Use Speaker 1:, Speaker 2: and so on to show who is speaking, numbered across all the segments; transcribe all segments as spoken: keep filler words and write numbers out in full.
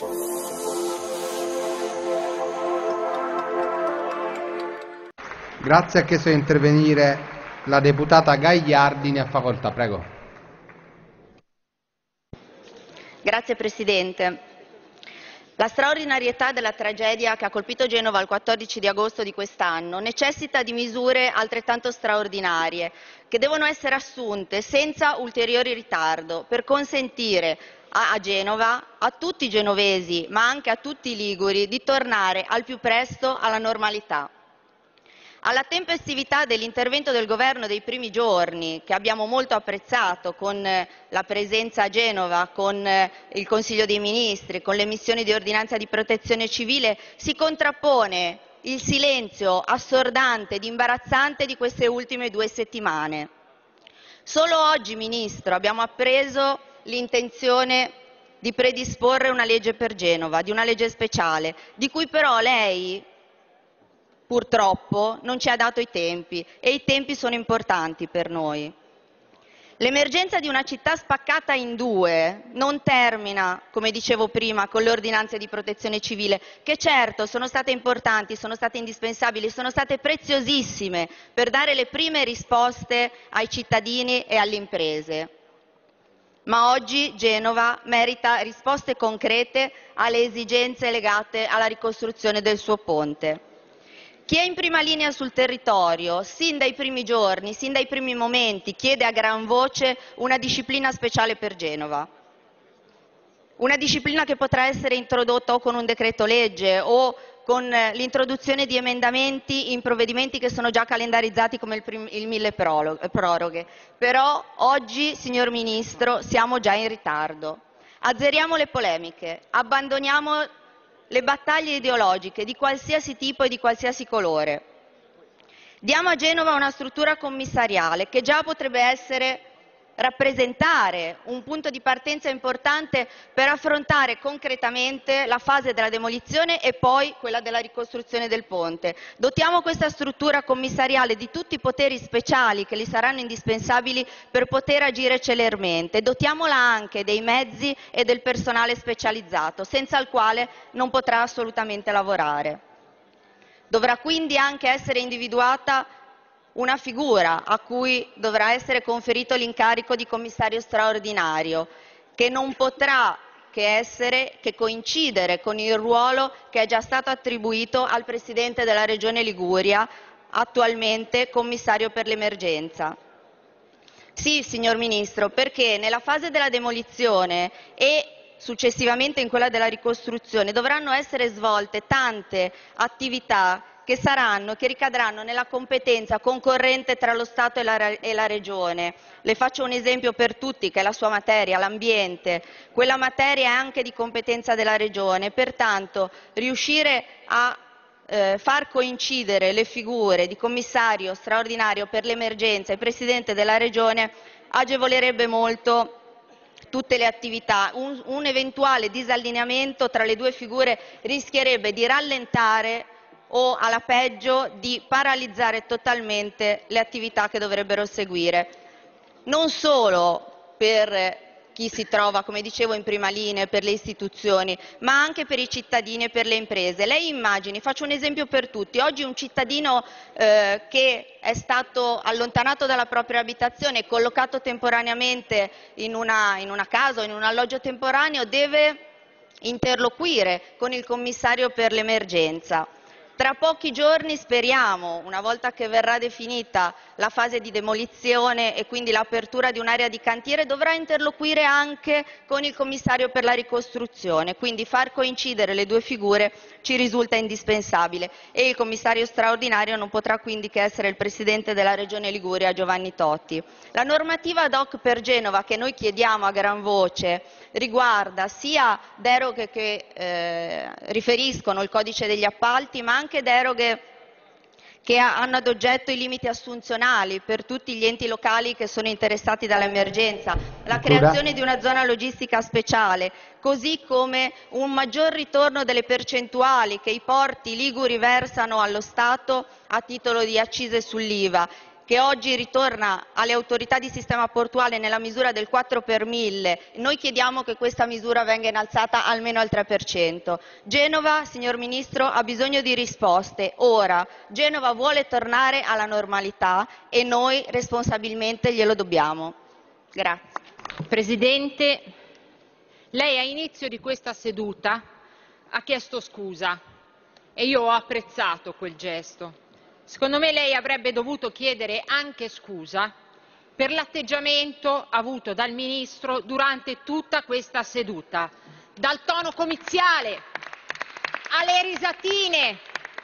Speaker 1: Grazie, ha chiesto di intervenire la deputata Gagliardi, ne ha facoltà, prego.
Speaker 2: Grazie Presidente. La straordinarietà della tragedia che ha colpito Genova il quattordici di agosto di quest'anno necessita di misure altrettanto straordinarie, che devono essere assunte senza ulteriori ritardo per consentire a Genova, a tutti i genovesi, ma anche a tutti i liguri, di tornare al più presto alla normalità. Alla tempestività dell'intervento del Governo dei primi giorni, che abbiamo molto apprezzato con la presenza a Genova, con il Consiglio dei Ministri, con l'emissione di ordinanza di protezione civile, si contrappone il silenzio assordante ed imbarazzante di queste ultime due settimane. Solo oggi, Ministro, abbiamo appreso l'intenzione di predisporre una legge per Genova, di una legge speciale, di cui però lei purtroppo non ci ha dato i tempi, e i tempi sono importanti per noi. L'emergenza di una città spaccata in due non termina, come dicevo prima, con le ordinanze di protezione civile, che certo sono state importanti, sono state indispensabili, sono state preziosissime per dare le prime risposte ai cittadini e alle imprese. Ma oggi Genova merita risposte concrete alle esigenze legate alla ricostruzione del suo ponte. Chi è in prima linea sul territorio, sin dai primi giorni, sin dai primi momenti, chiede a gran voce una disciplina speciale per Genova. Una disciplina che potrà essere introdotta o con un decreto legge o con l'introduzione di emendamenti in provvedimenti che sono già calendarizzati come il, il mille proroghe. Però oggi, signor Ministro, siamo già in ritardo. Azzeriamo le polemiche, abbandoniamo le battaglie ideologiche di qualsiasi tipo e di qualsiasi colore. Diamo a Genova una struttura commissariale che già potrebbe essere rappresentare un punto di partenza importante per affrontare concretamente la fase della demolizione e poi quella della ricostruzione del ponte. Dotiamo questa struttura commissariale di tutti i poteri speciali che gli saranno indispensabili per poter agire celermente. Dotiamola anche dei mezzi e del personale specializzato, senza il quale non potrà assolutamente lavorare. Dovrà quindi anche essere individuata una figura a cui dovrà essere conferito l'incarico di commissario straordinario, che non potrà che essere, che coincidere con il ruolo che è già stato attribuito al Presidente della Regione Liguria, attualmente commissario per l'emergenza. Sì, signor Ministro, perché nella fase della demolizione e successivamente in quella della ricostruzione dovranno essere svolte tante attività che saranno, che ricadranno nella competenza concorrente tra lo Stato e la, e la Regione. Le faccio un esempio per tutti, che è la sua materia, l'ambiente. Quella materia è anche di competenza della Regione, pertanto riuscire a eh, far coincidere le figure di commissario straordinario per l'emergenza e Presidente della Regione agevolerebbe molto tutte le attività. Un, un eventuale disallineamento tra le due figure rischierebbe di rallentare o alla peggio di paralizzare totalmente le attività che dovrebbero seguire, non solo per chi si trova, come dicevo, in prima linea, per le istituzioni, ma anche per i cittadini e per le imprese. Lei immagini, faccio un esempio per tutti, oggi un cittadino eh, che è stato allontanato dalla propria abitazione e collocato temporaneamente in una, in una casa o in un alloggio temporaneo deve interloquire con il commissario per l'emergenza. Tra pochi giorni speriamo, una volta che verrà definita la fase di demolizione e quindi l'apertura di un'area di cantiere, dovrà interloquire anche con il commissario per la ricostruzione, quindi far coincidere le due figure ci risulta indispensabile e il commissario straordinario non potrà quindi che essere il Presidente della Regione Liguria, Giovanni Totti. La normativa ad hoc per Genova che noi chiediamo a gran voce riguarda sia deroghe che eh, riferiscono il codice degli appalti, ma anche deroghe che hanno ad oggetto i limiti assunzionali per tutti gli enti locali che sono interessati dall'emergenza, la creazione di una zona logistica speciale, così come un maggior ritorno delle percentuali che i porti liguri versano allo Stato a titolo di accise sull'I V A, che oggi ritorna alle autorità di sistema portuale nella misura del quattro per mille, noi chiediamo che questa misura venga innalzata almeno al tre per cento. Genova, signor Ministro, ha bisogno di risposte, ora. Genova vuole tornare alla normalità e noi responsabilmente glielo dobbiamo. Grazie.
Speaker 3: Presidente, lei a inizio di questa seduta ha chiesto scusa e io ho apprezzato quel gesto. Secondo me lei avrebbe dovuto chiedere anche scusa per l'atteggiamento avuto dal Ministro durante tutta questa seduta, dal tono comiziale, alle risatine,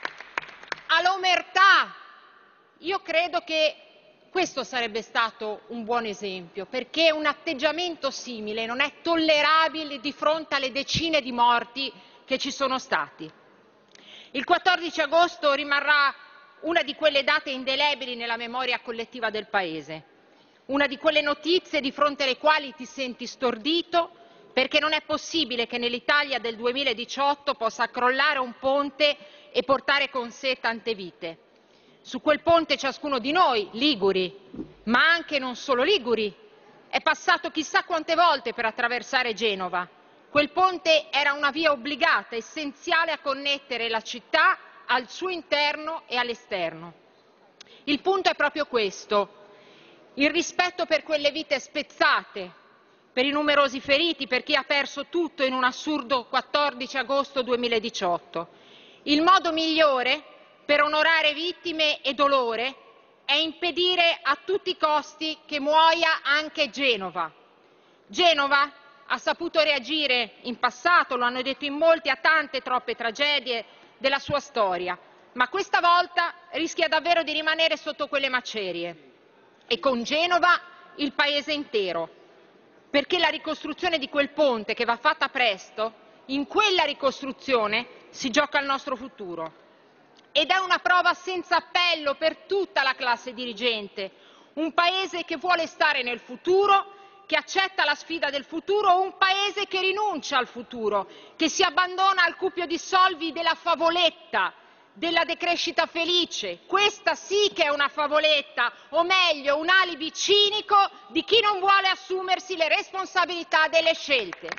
Speaker 3: all'omertà. Io credo che questo sarebbe stato un buon esempio, perché un atteggiamento simile non è tollerabile di fronte alle decine di morti che ci sono stati. Il quattordici agosto rimarrà una di quelle date indelebili nella memoria collettiva del Paese, una di quelle notizie di fronte alle quali ti senti stordito, perché non è possibile che nell'Italia del duemiladiciotto possa crollare un ponte e portare con sé tante vite. Su quel ponte ciascuno di noi, liguri, ma anche non solo liguri, è passato chissà quante volte per attraversare Genova. Quel ponte era una via obbligata, essenziale a connettere la città al suo interno e all'esterno. Il punto è proprio questo: il rispetto per quelle vite spezzate, per i numerosi feriti, per chi ha perso tutto in un assurdo quattordici agosto duemiladiciotto. Il modo migliore per onorare vittime e dolore è impedire a tutti i costi che muoia anche Genova. Genova ha saputo reagire in passato, lo hanno detto in molti, a tante troppe tragedie della sua storia, ma questa volta rischia davvero di rimanere sotto quelle macerie e con Genova il paese intero, perché la ricostruzione di quel ponte, che va fatta presto, in quella ricostruzione si gioca il nostro futuro ed è una prova senza appello per tutta la classe dirigente, un paese che vuole stare nel futuro, che accetta la sfida del futuro, un paese che rinuncia al futuro, che si abbandona al cuppio di solvi della favoletta, della decrescita felice. Questa sì che è una favoletta, o meglio un alibi cinico di chi non vuole assumersi le responsabilità delle scelte.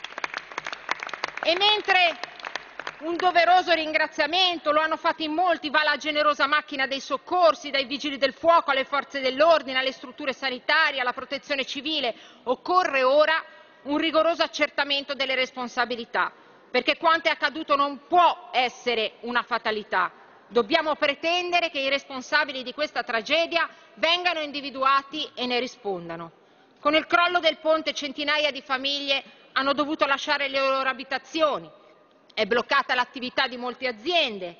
Speaker 3: E mentre un doveroso ringraziamento, lo hanno fatto in molti, va alla generosa macchina dei soccorsi, dai vigili del fuoco alle forze dell'ordine, alle strutture sanitarie, alla protezione civile, occorre ora un rigoroso accertamento delle responsabilità, perché quanto è accaduto non può essere una fatalità. Dobbiamo pretendere che i responsabili di questa tragedia vengano individuati e ne rispondano. Con il crollo del ponte centinaia di famiglie hanno dovuto lasciare le loro abitazioni. È bloccata l'attività di molte aziende,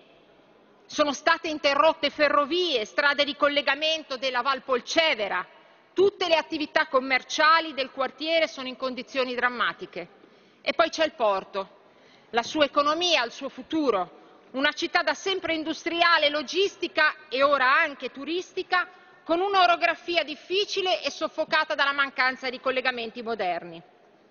Speaker 3: sono state interrotte ferrovie, strade di collegamento della Val Polcevera, tutte le attività commerciali del quartiere sono in condizioni drammatiche. E poi c'è il porto, la sua economia, il suo futuro, una città da sempre industriale, logistica e ora anche turistica, con un'orografia difficile e soffocata dalla mancanza di collegamenti moderni.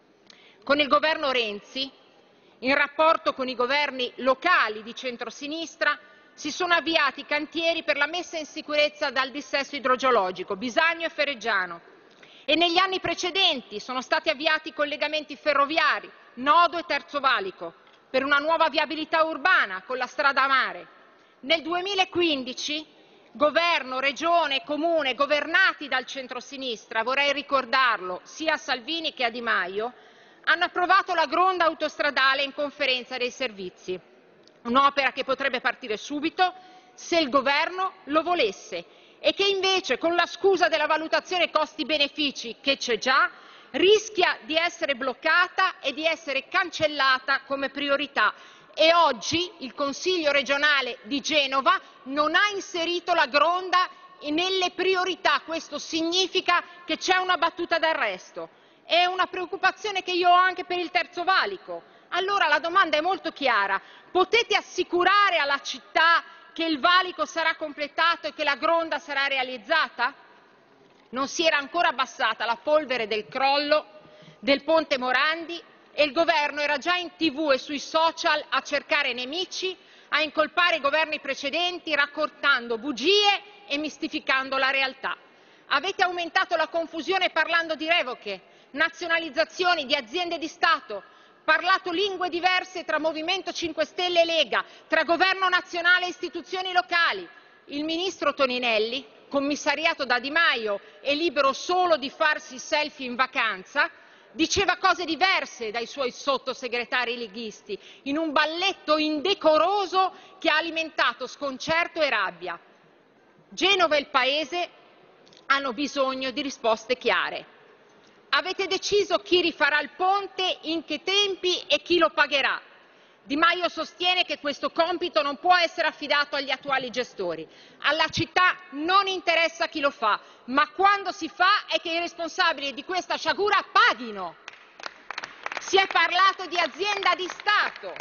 Speaker 3: Con il governo Renzi, in rapporto con i governi locali di centrosinistra, si sono avviati cantieri per la messa in sicurezza dal dissesto idrogeologico, Bisagno e Ferreggiano, e negli anni precedenti sono stati avviati collegamenti ferroviari, Nodo e Terzo Valico, per una nuova viabilità urbana con la strada a mare. Nel duemilaquindici, governo, regione e comune governati dal centrosinistra, vorrei ricordarlo, sia a Salvini che a Di Maio, hanno approvato la gronda autostradale in conferenza dei servizi, un'opera che potrebbe partire subito se il governo lo volesse e che invece, con la scusa della valutazione costi-benefici che c'è già, rischia di essere bloccata e di essere cancellata come priorità. E oggi il Consiglio regionale di Genova non ha inserito la gronda nelle priorità. Questo significa che c'è una battuta d'arresto. È una preoccupazione che io ho anche per il Terzo Valico. Allora la domanda è molto chiara: potete assicurare alla città che il valico sarà completato e che la gronda sarà realizzata? Non si era ancora abbassata la polvere del crollo del ponte Morandi e il governo era già in tv e sui social a cercare nemici, a incolpare i governi precedenti raccontando bugie e mistificando la realtà. Avete aumentato la confusione parlando di revoche, nazionalizzazioni di aziende di Stato, parlato lingue diverse tra Movimento cinque Stelle e Lega, tra governo nazionale e istituzioni locali. Il ministro Toninelli, commissariato da Di Maio e libero solo di farsi selfie in vacanza, diceva cose diverse dai suoi sottosegretari leghisti, in un balletto indecoroso che ha alimentato sconcerto e rabbia. Genova e il Paese hanno bisogno di risposte chiare. Avete deciso chi rifarà il ponte, in che tempi e chi lo pagherà. Di Maio sostiene che questo compito non può essere affidato agli attuali gestori. Alla città non interessa chi lo fa, ma quando si fa è che i responsabili di questa sciagura paghino. Si è parlato di azienda di Stato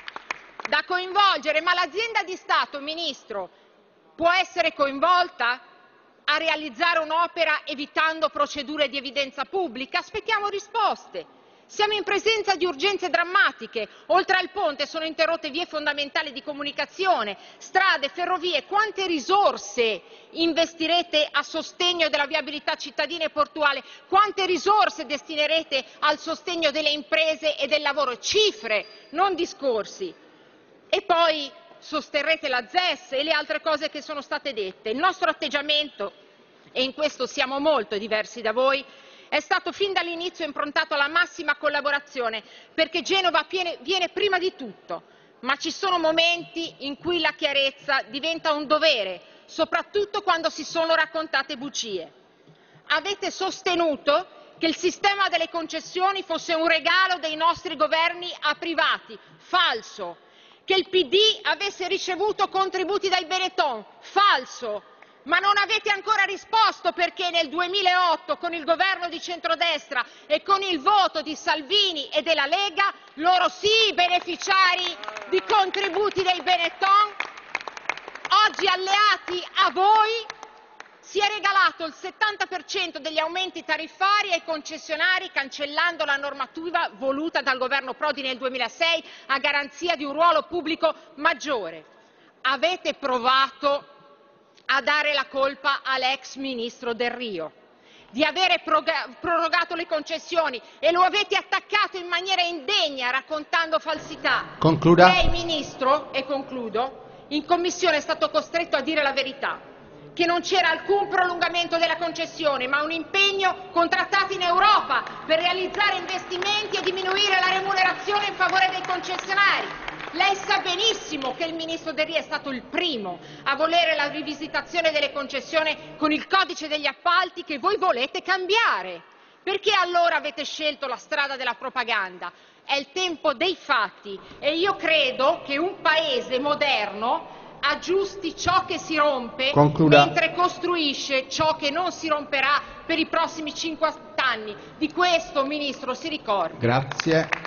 Speaker 3: da coinvolgere, ma l'azienda di Stato, Ministro, può essere coinvolta a realizzare un'opera evitando procedure di evidenza pubblica? Aspettiamo risposte. Siamo in presenza di urgenze drammatiche. Oltre al ponte sono interrotte vie fondamentali di comunicazione, strade, ferrovie. Quante risorse investirete a sostegno della viabilità cittadina e portuale? Quante risorse destinerete al sostegno delle imprese e del lavoro? Cifre, non discorsi. E poi sosterrete la Z E S e le altre cose che sono state dette. Il nostro atteggiamento, e in questo siamo molto diversi da voi, è stato fin dall'inizio improntato alla massima collaborazione, perché Genova viene prima di tutto, ma ci sono momenti in cui la chiarezza diventa un dovere, soprattutto quando si sono raccontate bugie. Avete sostenuto che il sistema delle concessioni fosse un regalo dei nostri governi a privati, falso. Che il P D avesse ricevuto contributi dai Benetton, falso. Ma non avete ancora risposto perché nel duemilaotto con il governo di centrodestra e con il voto di Salvini e della Lega, loro sì beneficiari di contributi dei Benetton, oggi alleati a voi, si è regalato il settanta per cento degli aumenti tariffari ai concessionari cancellando la normativa voluta dal governo Prodi nel duemilasei a garanzia di un ruolo pubblico maggiore. Avete provato a dare la colpa all'ex ministro Delrio di avere prorogato le concessioni e lo avete attaccato in maniera indegna raccontando falsità.
Speaker 1: Concluda.
Speaker 3: Lei, Ministro, e concludo, in Commissione è stato costretto a dire la verità, che non c'era alcun prolungamento della concessione, ma un impegno contrattato in Europa per realizzare investimenti e diminuire la remunerazione in favore dei concessionari. Lei sa benissimo che il ministro Delrio è stato il primo a volere la rivisitazione delle concessioni con il codice degli appalti che voi volete cambiare. Perché allora avete scelto la strada della propaganda? È il tempo dei fatti e io credo che un paese moderno aggiusti ciò che si rompe
Speaker 1: Concluda.
Speaker 3: mentre costruisce ciò che non si romperà per i prossimi cinquanta anni. Di questo, Ministro, si ricordi.
Speaker 1: Grazie.